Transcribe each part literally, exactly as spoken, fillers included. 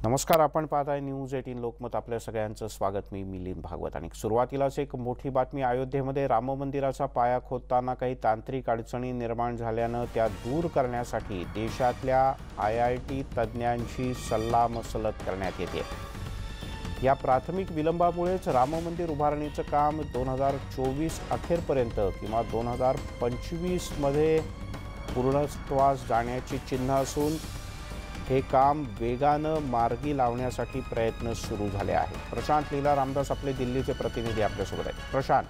नमस्कार, आपण पाहताय न्यूज अठरा लोकमत. आपल्या सगळ्यांचं स्वागत. मी मिलिंद भागवत. आणि सुरुवातीलाच एक मोठी बातमी. अयोध्येमध्ये राम मंदिराचा पाया खोदताना काही तांत्रिक अडचणी निर्माण झाल्यानं त्या दूर करण्यासाठी देशातल्या आय आय टी तज्ज्ञांची सल्लामसलत करण्यात येते. या प्राथमिक विलंबामुळेच राम मंदिर उभारणीचं काम दोन हजार चोवीस अखेरपर्यंत किंवा दोन हजार पंचवीसमध्ये पूर्णत्वास जाण्याची चिन्ह असून हे काम वेगानं मार्गी लावण्यासाठी प्रयत्न सुरू झाले आहेत. प्रशांत लीला रामदास आपले दिल्लीचे प्रतिनिधी आपल्यासोबत आहेत. प्रशांत.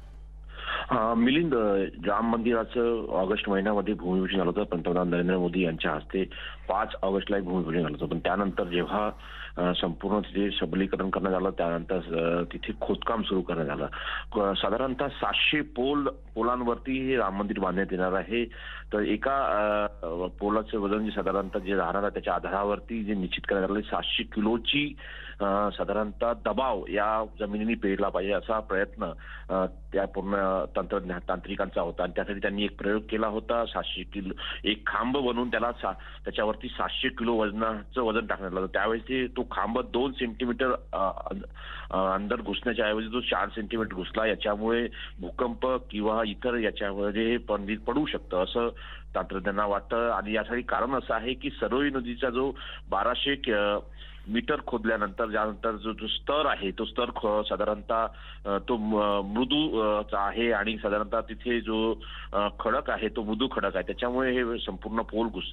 मिलिंद, राम मंदिराचं ऑगस्ट महिन्यामध्ये भूमिपूजन झालं होतं. पंतप्रधान नरेंद्र मोदी यांच्या हस्ते पाच ऑगस्टला भूमिपूजन झालं होतं. पण त्यानंतर जेव्हा संपूर्ण तिथे सबलीकरण करण्यात आलं, त्यानंतर तिथे खोदकाम सुरू करण्यात आलं. साधारणतः सातशे पोल पोलांवरती हे राम मंदिर बांधण्यात येणार आहे. तर एका पोलाचं वजन जे साधारणतः जे राहणार आहे त्याच्या आधारावरती जे निश्चित करण्यात आलं सातशे किलोची साधारणतः दबाव या जमिनीने पेरला पाहिजे असा प्रयत्न त्या पूर्ण तंत्रज्ञान तांत्रिकांचा होता. आणि त्यासाठी त्यांनी एक प्रयोग केला होता. सातशे किलो एक खांब बनवून त्याला त्याच्यावरती सातशे किलो वजनाचं वजन टाकण्यात आलं. त्यावेळेस ते तो खांब दोन सेंटीमीटर अंदर घुसण्याच्या ऐवजी तो चार सेंटीमीटर घुसला. याच्यामुळे भूकंप किंवा इतर याच्यामध्ये पंडित पडू शकतं असं तंत्रज्ञांना वाटतं. आणि यासाठी कारण असं आहे की सरोई नदीचा जो बाराशे मीटर खोदल्यानंतर ज्यानंतर जो जो स्तर आहे तो स्तर साधारणतः तो मृदू आहे आणि साधारणतः तिथे जो खडक आहे तो मृदू खडक आहे. त्याच्यामुळे हे संपूर्ण पोल घुस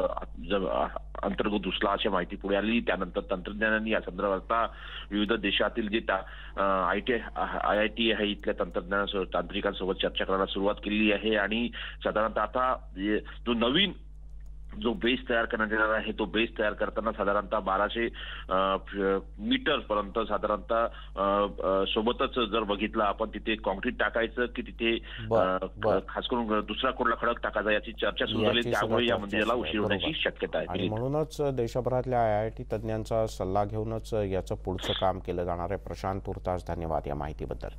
अंतर्गत घुसला अशी माहिती पुढे आली. त्यानंतर तंत्रज्ञानांनी या संदर्भात विविध देशातील जे I T I I T आहे इथल्या तंत्रज्ञान तांत्रिकांसोबत चर्चा करायला सुरुवात केलेली आहे. आणि साधारणतः आता जो नवीन जो बेस तयार करण्यात येणार आहे तो बेस तयार करताना साधारणतः बाराशे मीटर पर्यंत साधारणतः सोबतच जर बघितलं आपण तिथे कॉन्क्रीट टाकायचं की तिथे खास करून दुसरा कुठला खडक टाकायचा याची चर्चा सुरू झाली. त्यामुळे या मंदिराला उशीर होण्याची शक्यता आहे. आणि म्हणूनच देशभरातल्या आय आय टी तज्ज्ञांचा सल्ला घेऊनच याचं पुढचं काम केलं जाणार आहे. प्रशांत तुर्तास धन्यवाद या माहितीबद्दल.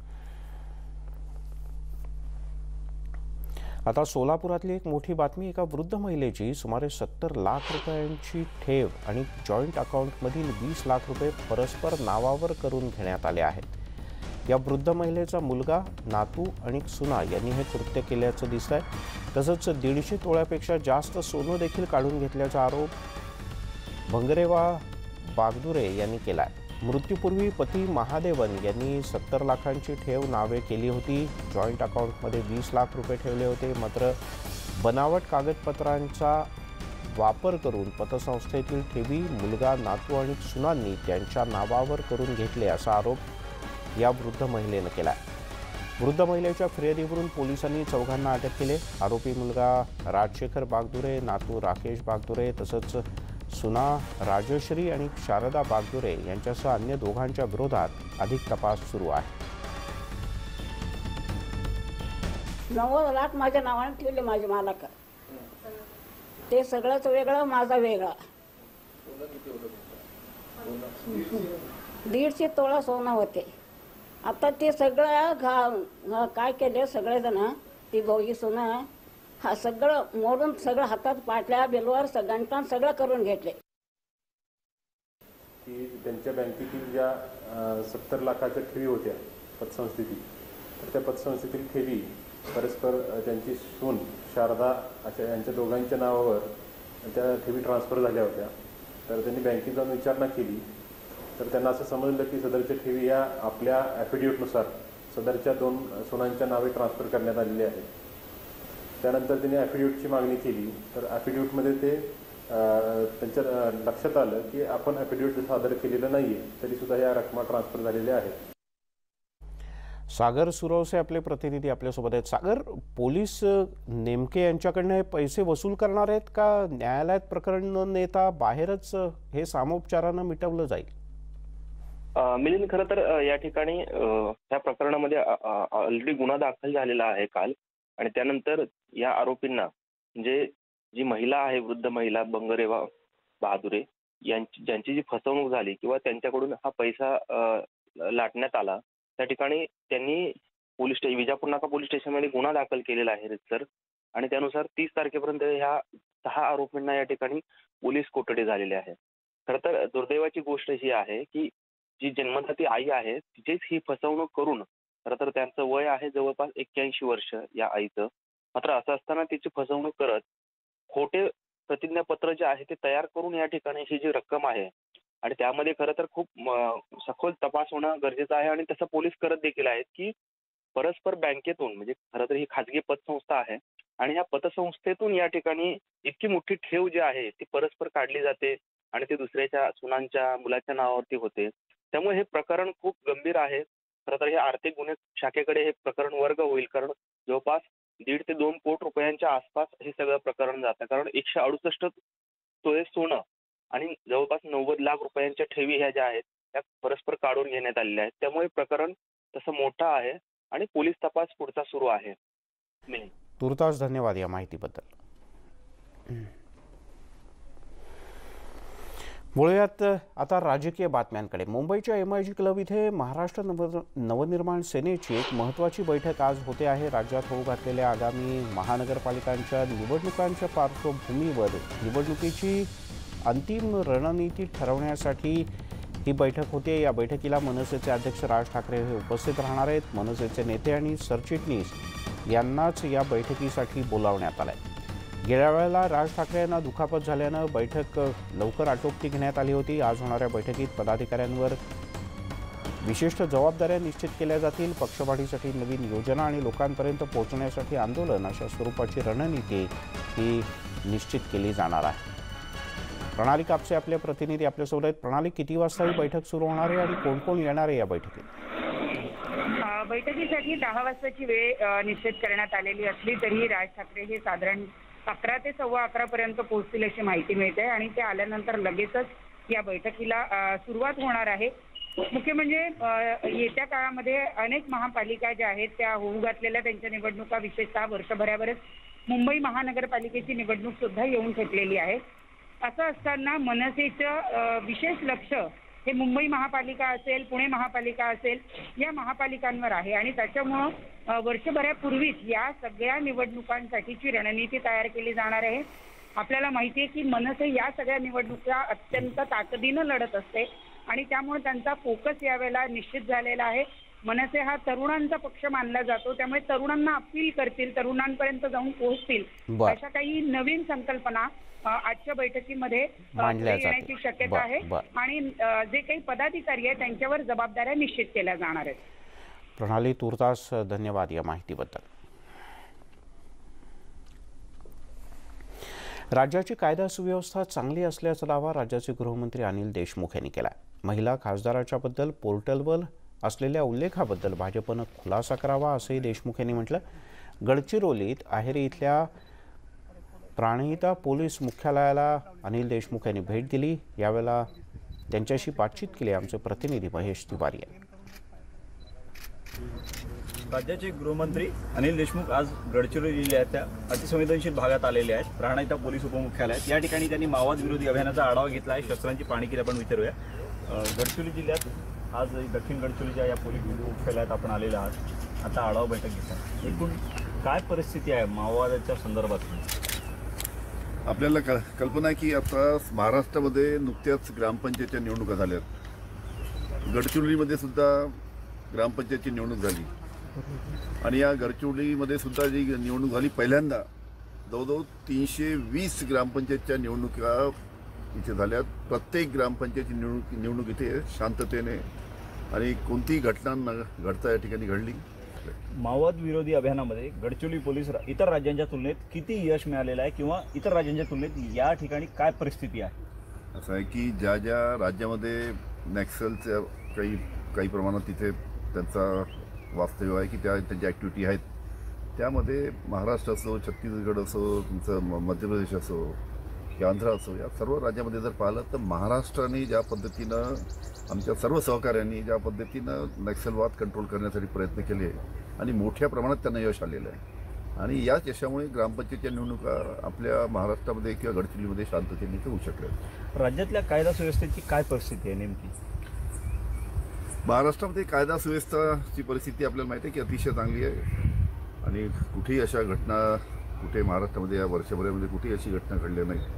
आता सोलापुरातली एक मोठी बातमी. एका वृद्ध महिलेची सुमारे सत्तर लाख रुपयांची ठेव आणि जॉईंट अकाउंटमधील वीस लाख रुपये परस्पर नावावर करून घेण्यात आले आहेत. या वृद्ध महिलेचा मुलगा, नातू आणि सुना यांनी हे कृत्य केल्याचं दिसत आहे. तसंच दीडशे तोळ्यापेक्षा जास्त सोनं देखील काढून घेतल्याचा आरोप भंगरेवा बागदुरे यांनी केला आहे. मृत्यूपूर्वी पती महादेवन यांनी सत्तर लाखांची ठेव नावे केली होती. जॉईंट अकाउंटमध्ये वीस लाख रुपये ठेवले होते. मात्र बनावट कागदपत्रांचा वापर करून पतसंस्थेतील ठेवी मुलगा, नातू आणि सुनांनी त्यांच्या नावावर करून घेतले असा आरोप या वृद्ध महिलेनं केला आहे. वृद्ध महिलेच्या फिर्यादीवरून पोलिसांनी चौघांना अटक केली. आरोपी मुलगा राजशेखर बागदुरे, नातू राकेश बागदुरे तसंच सुना राजश्री आणि शारदा बागदुरे यांच्यासह अन्य दोघांच्या विरोधात अधिक तपास सुरू आहे. नव्वद लाख माझ्या नावाने ठेवले माझे मालक. ते सगळंच वेगळं, माझा वेगळा. दीडशे तोळा सोनं होते. आता ते सगळं घा काय केले सगळेजण, ती भाऊजी सोनं हा सगळं मोडून सगळं हातात पाटल्या बेलवर सगळ्यांना सगळं करून घेतले. की त्यांच्या बँकेतील ज्या सत्तर लाखाच्या ठेवी होत्या पतसंस्थेतील, तर त्या पतसंस्थेतील ठेवी परस्पर त्यांची सून शारदा अशा यांच्या दोघांच्या नावावर त्या ठेवी ट्रान्सफर झाल्या होत्या. तर त्यांनी बँकेत जाऊन विचारणा केली तर त्यांना असं समजलं की सदरच्या ठेवी या आपल्या ॲफिडेव्हिटनुसार सदरच्या दोन सुनांच्या नावे ट्रान्सफर करण्यात आलेल्या आहेत. त्यानंतर त्यांनी ॲफिडेव्हिटची मागणी केली तर ॲफिडेव्हिटमध्ये ते त्यांच्या लक्षात आलं की आपण ॲफिडेव्हिट सादर केलेलं नाही आहे, तरीसुद्धा या रकमा ट्रान्सफर झालेल्या आहेत. सागर सुरवसे आपले प्रतिनिधी आपल्यासोबत आहेत. सागर, पोलीस नेमके यांच्याकडनं पैसे वसूल करणार आहेत का न्यायालयात प्रकरण न नेता बाहेरच हे सामोपचारानं मिटवलं जाईल? मिलिंद, खरं तर या ठिकाणी ह्या प्रकरणामध्ये ऑलरेडी गुन्हा दाखल झालेला आहे काल. आणि त्यानंतर या आरोपींना म्हणजे जी महिला आहे, वृद्ध महिला बंगरेवा बहादुरे यांची ज्यांची जी फसवणूक झाली किंवा त्यांच्याकडून हा पैसा लाटण्यात आला, त्या ठिकाणी त्यांनी पोलीस स्टेशन विजापूर नाका पोलीस स्टेशनमध्ये गुन्हा दाखल केलेला आहे रितसर. आणि त्यानुसार तीस तारखेपर्यंत ह्या सहा आरोपींना या ठिकाणी पोलीस कोठडी झालेली आहे. खरं तर दुर्दैवाची गोष्ट ही आहे की जी जन्मदाती आई आहे तिचीच ही फसवणूक करून, खरं तर त्यांचं वय आहे जवळपास एक्क्याऐंशी वर्ष या आईचं, मात्र असं असताना तिची फसवणूक करत खोटे प्रतिज्ञापत्र जे आहे ते तयार करून या ठिकाणी ही जी रक्कम आहे आणि त्यामध्ये खरं तर खूप सखोल तपास होणं गरजेचं आहे आणि तसं पोलीस करत देखील आहेत की परस्पर बँकेतून, म्हणजे खरं तर ही खाजगी पतसंस्था आहे आणि ह्या पतसंस्थेतून या ठिकाणी इतकी मोठी ठेव जी आहे ती परस्पर काढली जाते आणि ते दुसऱ्याच्या सुनांच्या मुलाच्या नावावरती होते. त्यामुळे हे प्रकरण खूप गंभीर आहे. खरं तर हे आर्थिक गुन्हे शाखेकडे हे प्रकरण वर्ग होईल, कारण जवळपास दीड ते दोन कोटी रुपयांच्या आसपास हे सगळं प्रकरण जातं. कारण एकशे अडुसष्ट तोळे सोनं आणि जवळपास नव्वद लाख रुपयांच्या ठेवी ह्या ज्या आहेत त्या परस्पर काढून घेण्यात आलेल्या आहेत. त्यामुळे प्रकरण तसं मोठं आहे आणि पोलीस तपास पुढचा सुरू आहे. तुर्तास धन्यवाद या माहितीबद्दल. वळूयात आता राजकीय बातम्यांकडे. मुंबईच्या एम आय जी क्लब इथे महाराष्ट्र नव नवनिर्माण सेनेची एक महत्त्वाची बैठक आज होते आहे. राज्यात होऊ घातलेल्या आगामी महानगरपालिकांच्या निवडणुकांच्या पार्श्वभूमीवर निवडणुकीची अंतिम रणनीती ठरवण्यासाठी ही बैठक होते. या बैठकीला मनसेचे अध्यक्ष राज ठाकरे हे उपस्थित राहणार आहेत. मनसेचे नेते आणि सरचिटणीस यांनाच या बैठकीसाठी बोलावण्यात आलं आहे. गेल्या वेळेला राज ठाकरे यांना दुखापत झाल्यानं बैठक लवकर आटोपती घेण्यात आली होती. आज होणाऱ्या बैठकीत पदाधिकाऱ्यांवर विशिष्ट जबाबदाऱ्या निश्चित केल्या जातील. पक्षवाढीसाठी नवीन योजना आणि लोकांपर्यंत पोहोचण्यासाठी आंदोलन अशा स्वरूपाची रणनीती ही निश्चित केली जाणार आहे. प्रणाली कापसे आपले प्रतिनिधी आपल्यासोबत आहेत. प्रणाली, किती वाजता ही बैठक सुरू होणार आहे आणि कोण कोण येणार आहे या बैठकीत? बैठकीसाठी दहा वाजताची वेळ निश्चित करण्यात आलेली असली तरी राज ठाकरे हे साधारण अकरा ते सव्वा अकरा पर्यंत पोहोचतील अशी माहिती मिळते आणि ते आल्यानंतर लगेचच या बैठकीला सुरुवात होणार आहे. मुख्य म्हणजे येत्या काळामध्ये अनेक महापालिका ज्या आहेत त्या होऊ घातलेल्या त्यांच्या निवडणुका, विशेषतः वर्षभरावरच मुंबई महानगरपालिकेची निवडणूक सुद्धा येऊन ठेपलेली आहे. असं असताना मनसेचं विशेष लक्ष हे मुंबई महापालिका असेल, पुणे महापालिका असेल या महापालिकांवर आहे आणि त्याच्यामुळं वर्षभरापूर्वीच या सगळ्या निवडणुकांसाठीची रणनीती तयार केली जाणार आहे. आपल्याला माहिती आहे की मनसे या सगळ्या निवडणुका अत्यंत ताकदीनं लढत असते आणि त्यामुळे त्यांचा फोकस यावेळेला निश्चित झालेला आहे. मनसे हा तरुणांचा पक्ष मानला जातो, त्यामुळे तरुणांना अपील करतील, तरुणांपर्यंत जाऊन पोहोचतील अशा काही नवीन संकल्पना आजच्या बैठकीमध्ये येण्याची शक्यता आहे आणि जे काही पदाधिकारी आहेत त्यांच्यावर जबाबदाऱ्या निश्चित केल्या जाणार आहेत. प्रणाली, तुर्तास धन्यवाद या माहितीबद्दल. राज्याची कायदा सुव्यवस्था चांगली असल्याचा दावा राज्याचे गृहमंत्री अनिल देशमुख यांनी केला. महिला खासदाराच्या बद्दल पोर्टलवर असलेल्या उल्लेखाबद्दल भाजपनं खुलासा करावा असंही देशमुख यांनी म्हटलं. गडचिरोलीत आहेरी इथल्या प्राणहिता पोलीस मुख्यालयाला अनिल देशमुख यांनी भेट दिली. यावेळेला त्यांच्याशी बातचीत केली आमचे प्रतिनिधी महेश तिवारी यांनी. राज्याचे गृहमंत्री अनिल देशमुख आज गडचिरोली जिल्ह्याच्या अतिसंवेदनशील भागात आलेले आहेत. प्राणहिता पोलीस उपमुख्यालयात या ठिकाणी त्यांनी माओवाद विरोधी अभियानाचा आढावा घेतला आहे. शस्त्रांची पाहणी आपण विचारूया. गडचिरोली जिल्ह्यात आज दक्षिण गडचिरोलीच्या या पोलीस मुख्यालयात आपण आलेले आहात. आता आढावा बैठक घेतला. एकूण काय परिस्थिती आहे माओवादाच्या संदर्भात? आपल्याला क कल्पना आहे की आता महाराष्ट्रामध्ये नुकत्याच ग्रामपंचायतच्या निवडणुका झाल्यात. गडचिरोलीमध्ये सुद्धा ग्रामपंचायतची निवडणूक झाली आणि या गडचिरोलीमध्ये सुद्धा जी निवडणूक झाली पहिल्यांदा जवळजवळ तीनशे वीस ग्रामपंचायतच्या निवडणुका इथे झाल्यात. प्रत्येक ग्रामपंचायतची निवडणूक निवडणूक इथे शांततेने आणि कोणतीही घटना न घडता या ठिकाणी घडली. माओवाद विरोधी अभियानामध्ये गडचिरोली पोलीस इतर राज्यांच्या तुलनेत किती यश मिळालेलं आहे किंवा इतर राज्यांच्या तुलनेत या ठिकाणी काय परिस्थिती आहे? असं आहे की ज्या ज्या राज्यामध्ये नॅक्सलच्या काही काही प्रमाणात तिथे त्यांचा वास्तव्य आहे की त्या त्यांच्या ॲक्टिव्हिटी आहेत, त्यामध्ये महाराष्ट्र असो, छत्तीसगड असो, तुमचं मध्य प्रदेश असो की आंध्र असो, या सर्व राज्यामध्ये जर पाहिलं तर महाराष्ट्राने ज्या पद्धतीनं आमच्या सर्व सहकाऱ्यांनी ज्या पद्धतीनं नक्षलवाद कंट्रोल करण्यासाठी प्रयत्न केले आणि मोठ्या प्रमाणात त्यांना यश आलेलं आहे आणि याच यशामुळे ग्रामपंचायतच्या निवडणुका आपल्या महाराष्ट्रामध्ये किंवा गडचिरोलीमध्ये शांततेने होऊ शकल्या. राज्यातल्या कायदा सुव्यवस्थेची काय परिस्थिती आहे नेमकी? महाराष्ट्रामध्ये कायदा सुव्यवस्थेची परिस्थिती आपल्याला माहिती आहे की अतिशय चांगली आहे आणि कुठेही अशा घटना कुठे महाराष्ट्रामध्ये या वर्षभरामध्ये कुठेही अशी घटना घडल्या नाही.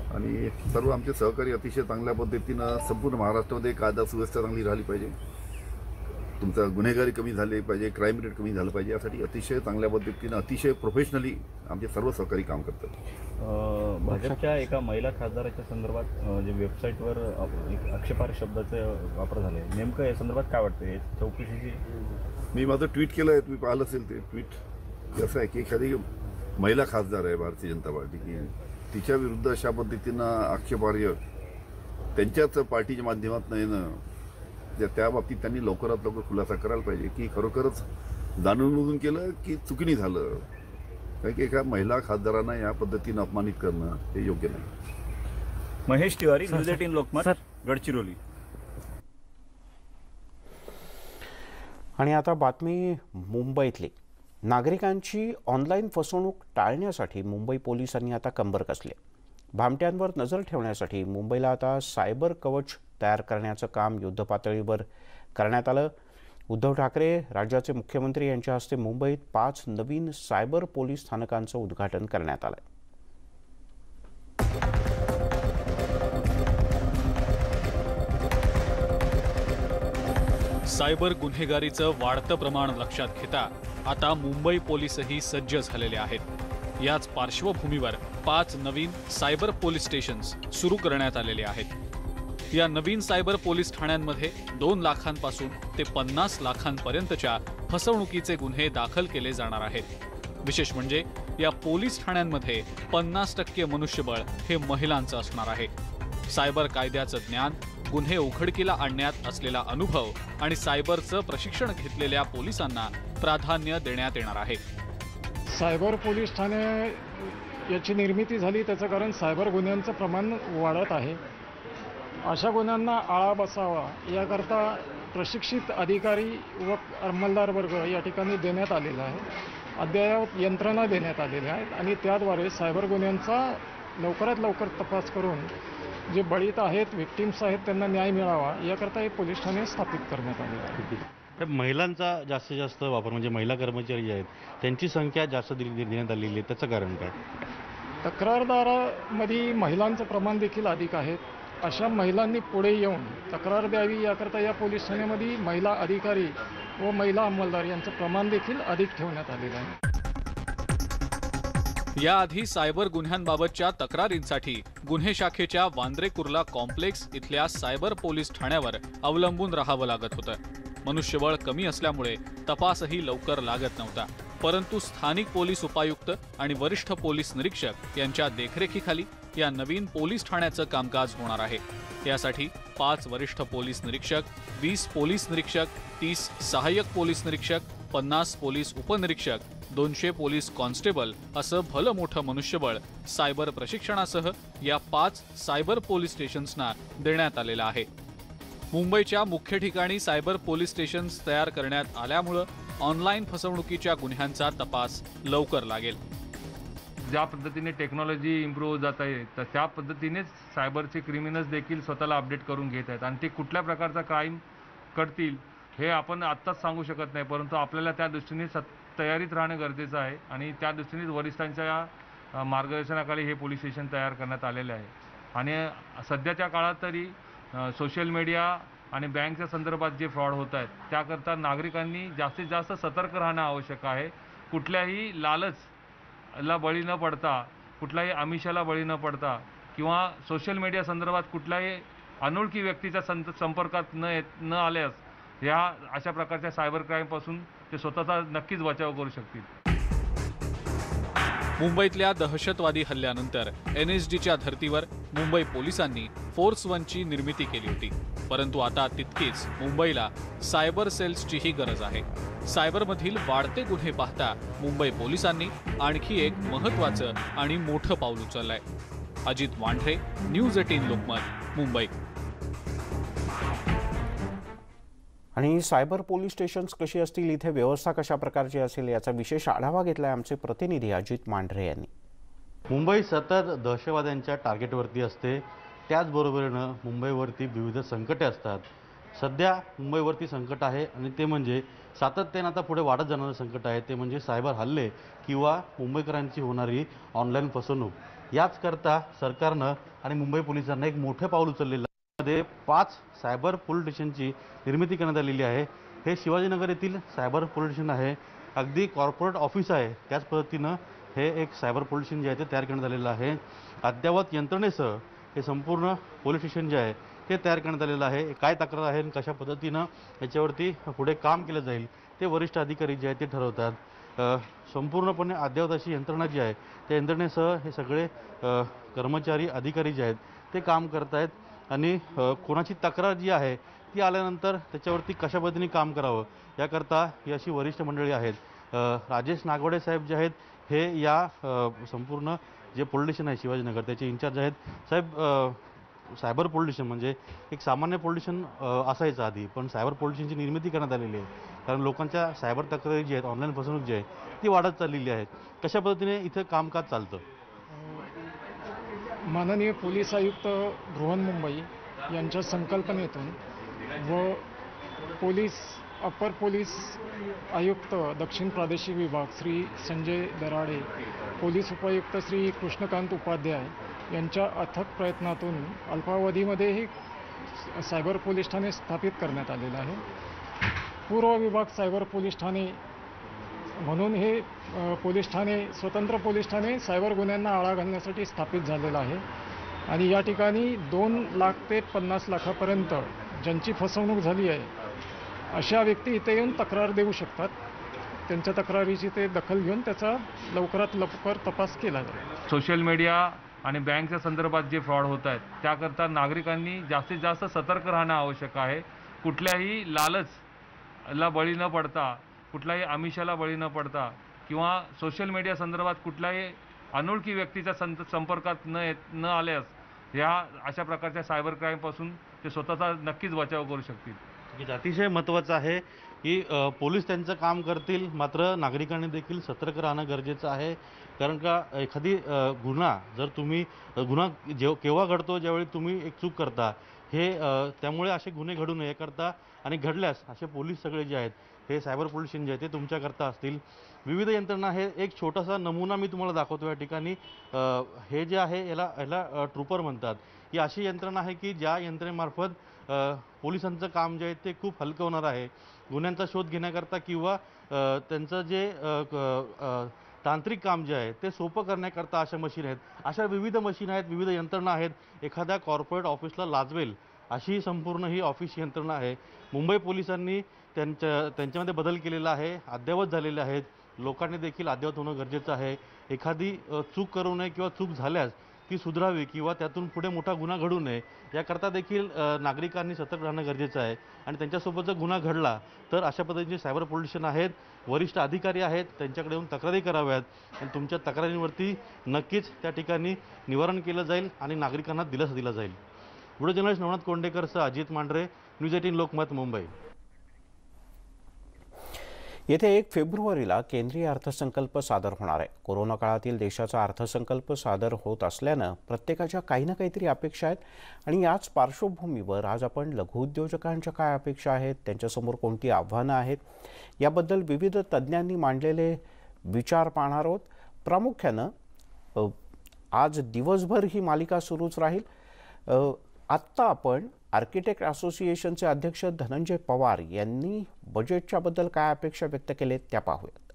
आणि सर्व आमचे सहकारी अतिशय चांगल्या पद्धतीनं संपूर्ण महाराष्ट्रामध्ये कायदा सुव्यवस्था चांगली राहिली पाहिजे, तुमचा गुन्हेगारी कमी झाली पाहिजे, क्राईम रेट कमी झालं पाहिजे, यासाठी अतिशय चांगल्या पद्धतीनं अतिशय प्रोफेशनली आमचे सर्व सहकारी काम करतात. भाजपच्या एका महिला खासदाराच्या संदर्भात जे वेबसाईटवर एक आक्षेपार्ह शब्दाचा वापर झाला आहे, नेमकं या संदर्भात काय वाटतं? चौकशीची मी माझं ट्विट केलं आहे, तुम्ही पाहिलं असेल ते ट्विट. असं आहे की एखादी महिला खासदार आहे भारतीय जनता पार्टी की तिच्या विरुद्ध अशा पद्धतीनं आक्षेपार्ह त्यांच्याच पार्टीच्या माध्यमातून येणं, त्या बाबतीत त्यांनी लवकरात लवकर खुलासा करायला पाहिजे की खरोखरच जाणून बुजून केलं की चुकीने झालं. कारण की एका महिला खासदारांना या पद्धतीनं अपमानित करणं हे योग्य नाही. Mahesh Tiwari, News Eighteen Lokmat, Gadchiroli. आणि आता बातमी मुंबईतली. नागरिकांची ऑनलाईन फसवणूक टाळण्यासाठी मुंबई पोलिसांनी आता कंबर कसली. भामट्यांवर नजर ठेवण्यासाठी मुंबईला आता सायबर कवच तयार करण्याचं काम युद्धपातळीवर करण्यात आलं. उद्धव ठाकरे राज्याचे मुख्यमंत्री यांच्या हस्ते मुंबईत पाच नवीन सायबर पोलीस स्थानकांचं उद्घाटन करण्यात आलं. सायबर गुन्हेगारीचं वाढतं प्रमाण लक्षात घेता आता मुंबई पोलीसही सज्ज झालेले आहेत. याच पार्श्वभूमीवर पाच नवीन सायबर पोलीस स्टेशन्स सुरू करण्यात आलेले आहेत. या नवीन सायबर पोलीस ठाण्यांमध्ये दोन लाखांपासून ते पन्नास लाखांपर्यंतच्या फसवणुकीचे गुन्हे दाखल केले जाणार आहेत. विशेष म्हणजे या पोलीस ठाण्यांमध्ये पन्नास टक्के मनुष्यबळ हे महिलांचं असणार आहे. सायबर कायद्याचं ज्ञान, गुन्हे उघडकीला आणण्यात असलेला अनुभव आणि सायबरचं प्रशिक्षण घेतलेल्या पोलिसांना प्राधान्य देण्यात येणार आहे. सायबर पोलीस ठाणे याची निर्मिती झाली त्याचं कारण सायबर गुन्ह्यांचं प्रमाण वाढत आहे. अशा गुन्ह्यांना आळा बसावा याकरता प्रशिक्षित अधिकारी व अंमलदार वर्ग या ठिकाणी देण्यात आलेला आहे. अद्ययावत यंत्रणा देण्यात आलेल्या आहेत आणि त्याद्वारे सायबर गुन्ह्यांचा लवकरात लवकर तपास करून जे बळीत आहेत, विक्टिम्स आहेत, त्यांना न्याय मिळावा याकरता हे पोलीस ठाणे स्थापित करण्यात आलेलं आहे. महिलांचा जास्तीत जास्त वापर म्हणजे महिला कर्मचारी जे आहेत त्यांची संख्या जास्त देण्यात आलेली आहे, त्याचं कारण काय? तक्रारदारामध्ये महिलांचं प्रमाण देखील अधिक आहे. अशा महिलांनी पुढे येऊन तक्रार द्यावी याकरता या पोलीस ठाण्यामध्ये महिला अधिकारी व महिला अंमलदार यांचं प्रमाण देखील अधिक ठेवण्यात आलेलं आहे. याआधी सायबर गुन्ह्यांबाबतच्या तक्रारींसाठी गुन्हे शाखेच्या वांद्रे कुर्ला कॉम्प्लेक्स इथल्या सायबर पोलीस ठाण्यावर अवलंबून राहावं लागत होतं. मनुष्यबळ कमी असल्यामुळे तपासही लवकर लागत नव्हता. परंतु स्थानिक पोलीस उपायुक्त आणि वरिष्ठ पोलीस निरीक्षक यांच्या देखरेखीखाली या नवीन पोलीस ठाण्याचं कामकाज होणार आहे. यासाठी पाच वरिष्ठ पोलीस निरीक्षक, वीस पोलीस निरीक्षक, तीस सहाय्यक पोलीस निरीक्षक, पन्नास पोलीस उपनिरीक्षक, दोनशे पोलीस कॉन्स्टेबल असं भलं मोठं मनुष्यबळ सायबर प्रशिक्षणासह या पाच सायबर पोलीस स्टेशन्सना देण्यात आलेलं आहे. मुंबईच्या मुख्य ठिकाणी सायबर पोलीस स्टेशन्स तयार करण्यात आल्यामुळं ऑनलाईन फसवणुकीच्या गुन्ह्यांचा तपास लवकर लागेल. ज्या पद्धतीने टेक्नॉलॉजी इम्प्रूव्ह जात आहे तर त्या पद्धतीनेच सायबरचे क्रिमिनल्स देखील स्वतःला अपडेट करून घेत आहेत आणि ते कुठल्या प्रकारचा क्राईम करतील हे आपण आत्ताच सांगू शकत नाही. परंतु आपल्याला त्या दृष्टीने तयारीत राहणं गरजेचं आहे आणि त्या दृष्टीने वरिष्ठांच्या मार्गदर्शनाखाली हे पोलीस स्टेशन तयार करण्यात आलेले आहे. आणि सध्याच्या काळात तरी सोशल मीडिया आणि बँकच्या संदर्भात जे फ्रॉड होत आहेत त्याकरता नागरिकांनी जास्तीत जास्त सतर्क राहणं आवश्यक आहे. कुठल्याही लालचला बळी न पडता, कुठल्याही आमिषाला बळी न पडता किंवा सोशल मीडिया संदर्भात कुठल्याही अनोळखी व्यक्तीच्या संपर्कात न येत न आल्यास ह्या अशा प्रकारच्या सायबर क्राईमपासून ते स्वतःचा नक्कीच बचाव करू शकतील. मुंबईतल्या दहशतवादी हल्ल्यानंतर एन एस डीच्या धर्तीवर मुंबई पोलिसांनी फोर्स वनची निर्मिती केली होती. परंतु आता तितकीच मुंबईला सायबर सेल्सचीही गरज आहे. सायबरमधील वाढते गुन्हे पाहता मुंबई पोलिसांनी आणखी एक महत्त्वाचं आणि मोठं पाऊल उचललंय. Ajit Wandhare, News Eighteen Lokmat, Mumbai. आणि सायबर पोलीस स्टेशन्स कशी असतील, इथे व्यवस्था कशा प्रकारची असेल याचा विशेष आढावा घेतलाय आमचे प्रतिनिधी अजित मांढरे यांनी. मुंबई सतत दहशतवाद्यांच्या टार्गेटवरती असते. त्याचबरोबरीनं मुंबईवरती विविध संकटे असतात. सध्या मुंबईवरती संकट आहे आणि ते म्हणजे सातत्याने आता पुढे वाढत जाणारं संकट आहे ते म्हणजे सायबर हल्ले किंवा मुंबईकरांची होणारी ऑनलाईन फसवणूक. याचकरता सरकारनं आणि मुंबई पोलिसांना एक मोठे पाऊल उचललेलं आहे। मध्ये पाच सायबर पोलीस स्टेशनची निर्मिती करण्यात आलेली आहे। हे शिवाजीनगर येथील सायबर पोलीस स्टेशन आहे, अगदी कॉर्पोरेट ऑफिस आहे त्याच पद्धतीनं हे एक सायबर पोलीस स्टेशन जे आहे ते तयार करण्यात आलेलं आहे। अद्ययावत यंत्रणेसह हे संपूर्ण पोलीस स्टेशन जे आहे ते तयार करण्यात आलेलं आहे। काय तक्रार आहे आणि कशा पद्धतीनं याच्यावरती पुढे काम केलं जाईल ते वरिष्ठ अधिकारी जे आहेत ते ठरवतात। संपूर्णपणे अद्ययावत अशी यंत्रणा जी आहे त्या यंत्रणेसह हे सगळे कर्मचारी अधिकारी जे आहेत ते काम करत आहेत आणि कोणाची तक्रार जी आहे ती आल्यानंतर त्याच्यावरती कशा पद्धतीने काम करावं याकरता ही अशी वरिष्ठ मंडळी आहेत। राजेश नागवडे साहेब जे आहेत हे या संपूर्ण जे पोलीस स्टेशन आहे शिवाजीनगर त्याचे इन्चार्ज आहेत। साहेब, सायबर पोलीस स्टेशन म्हणजे एक सामान्य पोलीस स्टेशन असायचं आधी, पण सायबर पोलीस स्टेशनची निर्मिती करण्यात आलेली आहे कारण लोकांच्या सायबर तक्रारी जी आहेत, ऑनलाईन फसवणूक जी आहे ती वाढत चाललेली आहे। कशा पद्धतीने इथं कामकाज चालतं? माननीय पोलीस आयुक्त बृहन्मुंबई यांच्या संकल्पनेतून व पोलीस अपर पोलीस आयुक्त दक्षिण प्रादेशिक विभाग श्री संजय दराडे, पोलीस उपायुक्त श्री कृष्णकांत उपाध्याय यांच्या अथक प्रयत्नातून अल्पावधीमध्ये हे सायबर पोलीस ठाणे स्थापित करण्यात आलेलं आहे। पूर्व विभाग सायबर पोलीस ठाणे म्हणून हे पोलीस ठाणे स्वतंत्र पोलीस ठाणे सायबर गुन्ह्यांना आळा घालण्यासाठी स्थापित झालेलं आहे आणि या ठिकाणी दोन लाख ते पन्नास लाखापर्यंत ज्यांची फसवणूक झाली आहे अशा व्यक्ती इथे येऊन तक्रार देऊ शकतात। त्यांच्या तक्रारीची ते दखल घेऊन त्याचा लवकरात लवकर तपास केला जाईल। सोशल मीडिया आणि बँकच्या संदर्भात जे फ्रॉड होत आहेत त्याकरता नागरिकांनी जास्तीत जास्त सतर्क राहणं आवश्यक आहे। कुठल्याही लालचला बळी न पडता, कुठल्याही आमिषाला बळी न पडता किंवा सोशल मीडिया संदर्भात कुठल्याही अनोळखी व्यक्तीच्या संपर्कात न येत न आल्यास या अशा प्रकारच्या सायबर क्राईमपासून ते स्वतःचा नक्कीच बचाव करू शकतील। अतिशय महत्त्वाचं आहे की पोलीस त्यांचं काम करतील, मात्र नागरिकांनी देखील सतर्क राहणं गरजेचं आहे। कारण का एखादी गुन्हा जर तुम्ही गुन्हा जेव केव्हा घडतो ज्यावेळी तुम्ही एक चूक करता, हे त्यामुळे असे गुन्हे घडू नये करता आणि घडल्यास असे पोलीस सगळे जे आहेत हे सायबर पोलीस स्टेशन जे आहे ते तुमच्याकरता असतील। विविध यंत्रणा हे एक छोटासा नमुना मी तुम्हाला दाखवतो या ठिकाणी। हे जे आहे याला याला ट्रूपर म्हणतात। ही अशी यंत्रणा आहे की ज्या यंत्रणेमार्फत पोलिसांचं काम जे आहे ते खूप हलकं होणार आहे। गुन्ह्यांचा शोध घेण्याकरता किंवा त्यांचं जे तांत्रिक काम जे आहे ते सोपं करण्याकरता अशा मशीन आहेत। अशा विविध मशीन आहेत, विविध यंत्रणा आहेत। एखाद्या कॉर्पोरेट ऑफिसला लाजवेल अशी संपूर्ण ही ऑफिस यंत्रणा आहे। मुंबई पोलिसांनी त्यांच्या त्यांच्यामध्ये बदल केलेला आहे, अद्ययावत झालेले आहेत। लोकांनी देखील अद्ययावत होणं गरजेचं आहे। एखादी चूक करू नये किंवा चूक झाल्यास ती सुधारावी किंवा त्यातून पुढे मोठा गुन्हा घडू नये याकरता देखील नागरिकांनी सतर्क राहणं गरजेचं आहे। आणि त्यांच्यासोबत जर गुन्हा घडला तर अशा पद्धतीचे सायबर पोलीस स्टेशन आहेत, वरिष्ठ अधिकारी आहेत, त्यांच्याकडे येऊन तक्रारी कराव्यात आणि तुमच्या तक्रारींवरती नक्कीच त्या ठिकाणी निवारण केलं जाईल आणि नागरिकांना दिलासा दिला जाईल। व्हिडिओ जर्नलिस्ट नवनाथ कोंडेकरसह अजित मांढरे, न्यूज एटीन लोकमत, मुंबई। येथे एक फेब्रुवारीला केंद्रीय अर्थसंकल्प सादर होणार आहे। कोरोना काळातील देशाचा अर्थसंकल्प सादर होत असल्यानं प्रत्येकाच्या काही ना काहीतरी अपेक्षा आहेत आणि याच पार्श्वभूमीवर आज आपण लघुउद्योजकांच्या काय अपेक्षा आहेत, त्यांच्यासमोर कोणती आव्हानं आहेत याबद्दल विविध तज्ज्ञांनी मांडलेले विचार पाहणार आहोत। प्रामुख्यानं आज दिवसभर ही मालिका सुरूच राहील। आत्ता आपण आर्किटेक्ट असोसिएशनचे अध्यक्ष धनंजय पवार यांनी बजेटच्या बद्दल काय अपेक्षा व्यक्त केलेत त्या पाहूयात।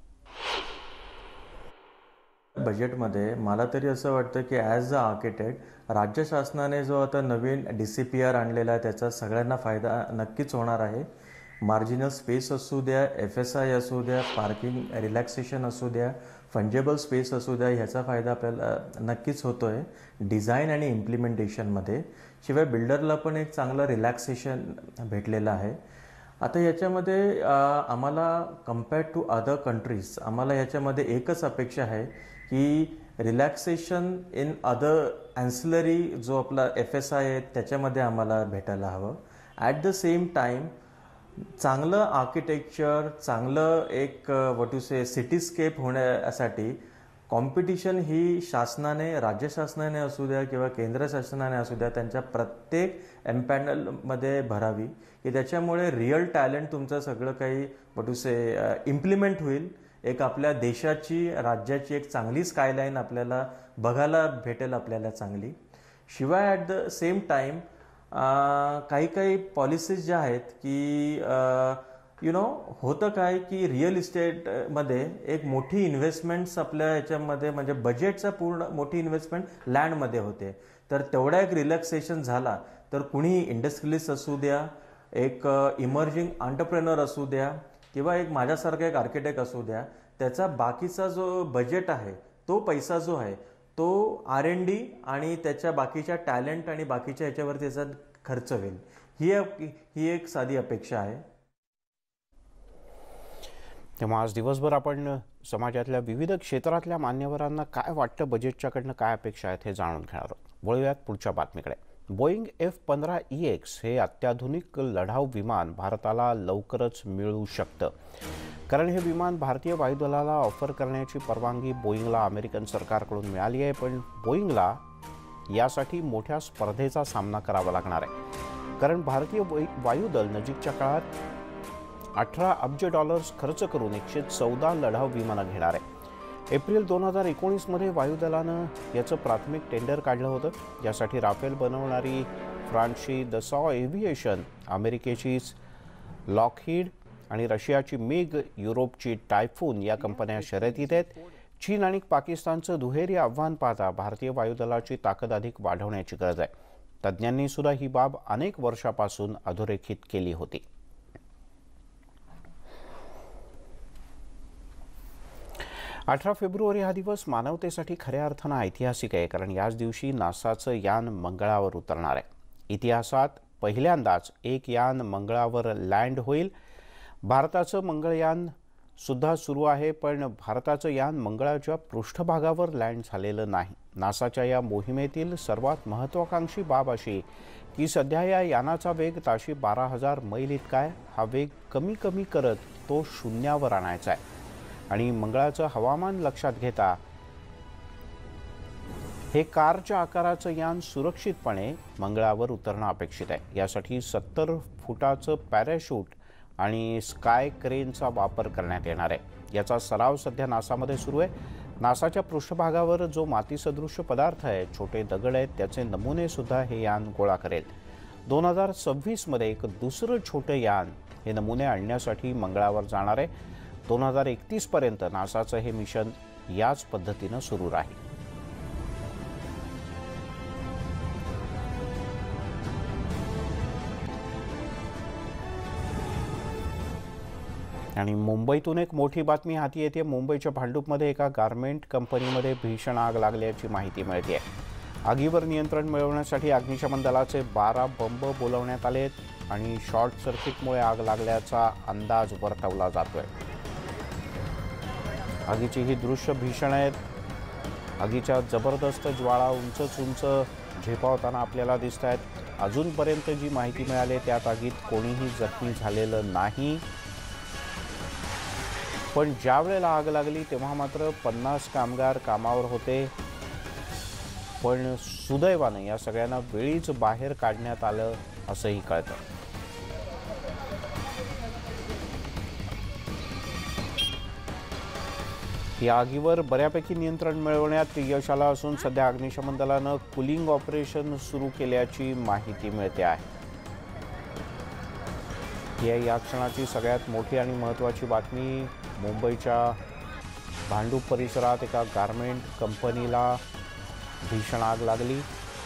बजेटमध्ये मला तरी असं वाटतं की ॲज अ आर्किटेक्ट राज्य शासनाने जो आता नवीन डी सी पी आर आणलेला आहे त्याचा सगळ्यांना फायदा नक्कीच होणार आहे। मार्जिनल स्पेस असू द्या, एफ एस आय असू द्या, पार्किंग रिलॅक्सेशन असू द्या, फंजेबल स्पेस असू द्या, ह्याचा फायदा आपल्याला नक्कीच होतो आहे डिझाईन आणि इम्प्लिमेंटेशनमध्ये। शिवाय बिल्डरला पण एक चांगलं रिलॅक्सेशन भेटलेलं आहे। आता याच्यामध्ये आम्हाला कम्पेअर्ड टू अदर कंट्रीज आम्हाला याच्यामध्ये एकच अपेक्षा आहे की रिलॅक्सेशन इन अदर ॲन्सिलरी जो आपला एफ एस आय आहे त्याच्यामध्ये आम्हाला भेटायला हवं। ॲट द सेम टाईम चांगलं आर्किटेक्चर, चांगलं एक व्हॉट टू से सिटीस्केप होण्यासाठी कॉम्पिटिशन ही शासनाने, राज्य शासनाने असू द्या किंवा केंद्र शासनाने असू द्या त्यांच्या प्रत्येक एम्पॅनलमध्ये भरावी की त्याच्यामुळे रिअल टॅलेंट तुमचं सगळं काही व्हॉट टू से इम्प्लिमेंट होईल एक आपल्या देशाची राज्याची एक चांगली स्कायलाईन आपल्याला बघायला भेटेल आपल्याला चांगली. शिवाय ॲट द सेम टाईम काही काही पॉलिसीज ज्या आहेत की यु नो होतं काय की रिअल इस्टेटमध्ये एक मोठी इन्व्हेस्टमेंट्स आपल्या याच्यामध्ये म्हणजे बजेटचा पूर्ण मोठी इन्व्हेस्टमेंट लँडमध्ये होते. तर तेवढा एक रिलॅक्सेशन झाला तर कुणी इंडस्ट्रियलिस्ट असू द्या, एक इमर्जिंग एंटरप्रेनर असू द्या किंवा एक माझ्यासारखा एक आर्किटेक्ट असू द्या, त्याचा बाकीचा जो बजेट आहे तो पैसा जो आहे तो आर एन डी आणि त्याच्या बाकीच्या टॅलेंट आणि बाकीच्या ह्याच्यावरती त्याचा खर्च होईल. ही ही एक साधी अपेक्षा आहे. तेव्हा आज दिवसभर आपण समाजातल्या विविध क्षेत्रातल्या मान्यवरांना काय वाटतं, बजेटच्याकडनं काय अपेक्षा आहेत हे जाणून घेणार आहोत. वळूयात पुढच्या बातमीकडे. बोईंग एफ पंधरा ई एक्स हे अत्याधुनिक लढाऊ विमान भारताला लवकरच मिळू शकतं, कारण हे विमान भारतीय वायुदलाला ऑफर करण्याची परवानगी बोईंगला अमेरिकन सरकारकडून मिळाली आहे. पण बोईंगला यासाठी मोठ्या स्पर्धेचा सामना करावा लागणार आहे, कारण भारतीय वायुदल नजीकच्या काळात अठरा अब्ज डॉलर्स खर्च करून एकशे चौदा लढाऊ विमानं घेणार आहे. एप्रिल दोन हजार एकोणीसमध्ये वायुदलानं याचं प्राथमिक टेंडर काढलं होतं. यासाठी राफेल बनवणारी फ्रान्सची दसॉ एव्हिएशन, अमेरिकेची लॉकहीड आणि रशियाची मिग, युरोपची टायफून या कंपन्या शर्यतीत आहेत. चीन आणि पाकिस्तानचं दुहेरी आव्हान पाहता भारतीय वायुदलाची ताकद अधिक वाढवण्याची गरज आहे. तज्ज्ञांनी सुद्धा ही बाब अनेक वर्षापासून अधोरेखित केली होती. अठरा फेब्रुवारी हा दिवस मानवतेसाठी खऱ्या अर्थानं ऐतिहासिक आहे, कारण याच दिवशी नासाचं यान मंगळावर उतरणार आहे. इतिहासात पहिल्यांदाच एक यान मंगळावर लँड होईल. भारताचं मंगळयान सुद्धा सुरू आहे, पण भारताचं यान मंगळाच्या पृष्ठभागावर लँड झालेलं नाही. नासाच्या या मोहिमेतील सर्वात महत्त्वाकांक्षी बाब अशी की सध्या या यानाचा वेग ताशी बारा हजार मैल इतका आहे. हा वेग कमी कमी करत तो शून्यावर आणायचा आहे आणि मंगळाचं हवामान लक्षात घेता हे कारच्या आकाराचं यान सुरक्षितपणे मंगळावर उतरणं अपेक्षित आहे. यासाठी सत्तर फुटाचं पॅराशूट आणि स्काय क्रेनचा वापर करण्यात येणार आहे. याचा सराव सध्या नासामध्ये सुरू आहे. नासाच्या पृष्ठभागावर जो मातीसदृश्य पदार्थ आहे, छोटे दगड आहेत, त्याचे नमुने सुद्धा हे यान गोळा करेल. दोन हजार सव्वीसमध्ये एक दुसरं छोटं यान हे नमुने आणण्यासाठी मंगळावर जाणार आहे. दोन हजार एकतीस पर्यंत नासाचं हे मिशन याच पद्धतीनं सुरू राहील. आणि मुंबईतून एक मोठी बातमी हाती येते. मुंबईच्या भांडूपमध्ये एका गारमेंट कंपनीमध्ये भीषण आग लागल्याची माहिती मिळते. आगीवर नियंत्रण मिळवण्यासाठी अग्निशमन दलाचे बारा बंब बोलवण्यात आले आणि शॉर्ट सर्किटमुळे आग लागल्याचा अंदाज वर्तवला जातोय. आगीची ही दृश्य भीषण आहेत. आगीच्या जबरदस्त ज्वाळा उंचच उंच झेपावताना आपल्याला दिसत आहेत. अजूनपर्यंत जी माहिती मिळाली त्यात आगीत कोणीही जखमी झालेलं नाही, पण ज्या वेळेला आग लागली तेव्हा मात्र पन्नास कामगार कामावर होते. पण सुदैवानं या सगळ्यांना वेळीच बाहेर काढण्यात आलं असंही कळतं. या आगीवर बऱ्यापैकी नियंत्रण मिळवण्यात यश आलं असून सध्या अग्निशमन दलानं कुलिंग ऑपरेशन सुरू केल्याची माहिती मिळते आहे. ही या क्षणाची सगळ्यात मोठी आणि महत्त्वाची बातमी. मुंबईच्या भांडूप परिसरात एका गारमेंट कंपनीला भीषण आग लागली.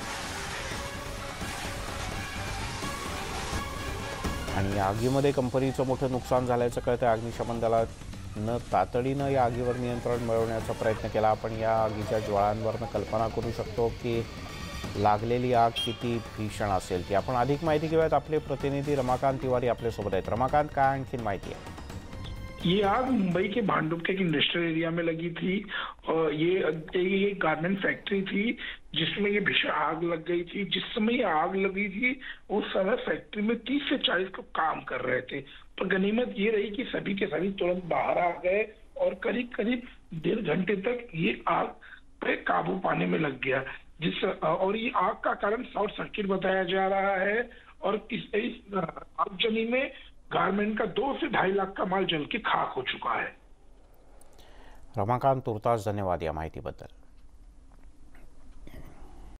आणि या आगीमध्ये कंपनीचं मोठं नुकसान झाल्याचं कळतं. अग्निशमन दलानं तातडीनं या आगीवर नियंत्रण मिळवण्याचा प्रयत्न केला. आपण या आगीच्या ज्वाळांवरनं कल्पना करू शकतो की लागलेली आग किती भीषण असेल ती. आपण अधिक माहिती घेऊयात. आपले प्रतिनिधी रमाकांत तिवारी आपल्यासोबत आहेत. रमाकांत, काय आणखीन माहिती आहे? ये आग मुंबई के भांडुप के एक इंडस्ट्रियल एरिया में लगी थी और ये एक गारमेंट फैक्ट्री थी जिसमें ये भीषण आग लग गई थी. जिस समय ये आग लगी थी उस समय फैक्ट्री में तीस से चालीस लोग काम कर रहे थे, पर गनीमत ये रही कि सभी के सभी तुरंत बाहर आ गए और करीब करीब डेढ़ घंटे तक ये आग पे काबू पाने में लग गया. जिस और ये आग का कारण शॉर्ट सर्किट बताया जा रहा है और इस, इस आगजनी में गारमेंट का दो से ढाई लाख का माल जल के खाक हो चुका है. रमाकांत तुर्तास, धन्यवाद या माहितीबद्दल.